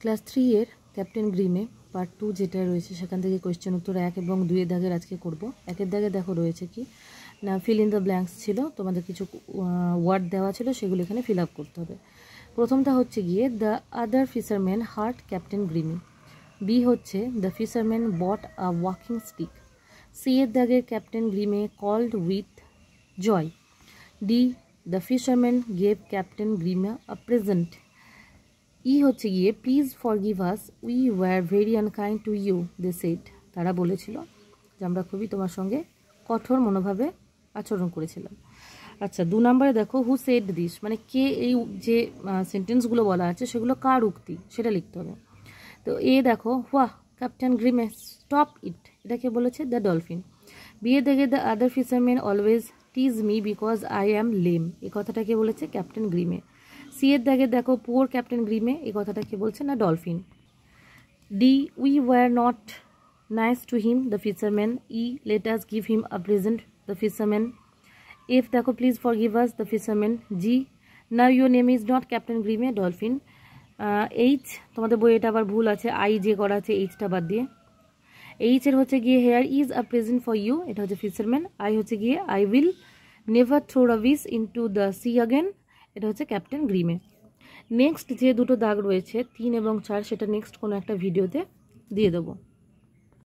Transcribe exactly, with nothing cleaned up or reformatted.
Class three এর captain Grimme part two যেটা রয়েছে সেখান থেকে কোয়েশ্চেন উত্তর এক এবং দুইয়ের দাগের আজকে করব। একের দাগে দেখো রয়েছে কি না, ফিল ইন দ্য ব্ল্যাঙ্কস ছিল, তোমাদের কিছু ওয়ার্ড দেওয়া ছিল, সেগুলো এখানে ফিল আপ করতে হবে। প্রথমটা হচ্ছে গিয়ে the other fisherman hurt captain Grimme. B হচ্ছে the fisherman bought a walking stick. C এর দাগের captain Grimme called with joy. D the fisherman gave captain Grimme a present. E হচ্ছে গিয়ে please forgive us, we were very unkind to you they said. তারা বলেছিল যে আমরা খুবই তোমার সঙ্গে কঠোর মনোভাবে আচরণ করেছিলাম। আচ্ছা, দু নম্বরে দেখো হু সেড দিস, মানে কে এই যে সেন্টেন্সগুলো বলা আছে সেগুলো কার উক্তি সেটা লিখতে হবে। তো এ দেখো ওয়াহ ক্যাপ্টেন গ্রিমে স্টপ ইট, এটাকে বলেছে দ্য ডলফিন। বিয়ে দেখে the other fisherman always tease me because I am lame, এই কথাটাকে বলেছে ক্যাপ্টেন গ্রিমে। সি এর দাগে দেখো পুয়ার ক্যাপ্টেন গ্রিমে, এই কথাটাকে বলছে না dolphin. D we were not nice to him the fisherman. E let us give him a present the fisherman. F দেখো please forgive us the fisherman. G now your name is not captain Grimme dolphin. H তোমাদের বই এটা আবার ভুল আছে, I যে করা আছে এইচটা বাদ দিয়ে। এইচ এর হচ্ছে গিয়ে here is a present for you, এটা হচ্ছে ফিশারম্যান। আই হচ্ছে গিয়ে I will never throw a wish into the sea again, এটা হচ্ছে ক্যাপ্টেন গ্রিমে। নেক্সট যে দুটো দাগ রয়েছে তিন এবং চার, সেটা নেক্সট কোনো একটা ভিডিওতে দিয়ে দেবো।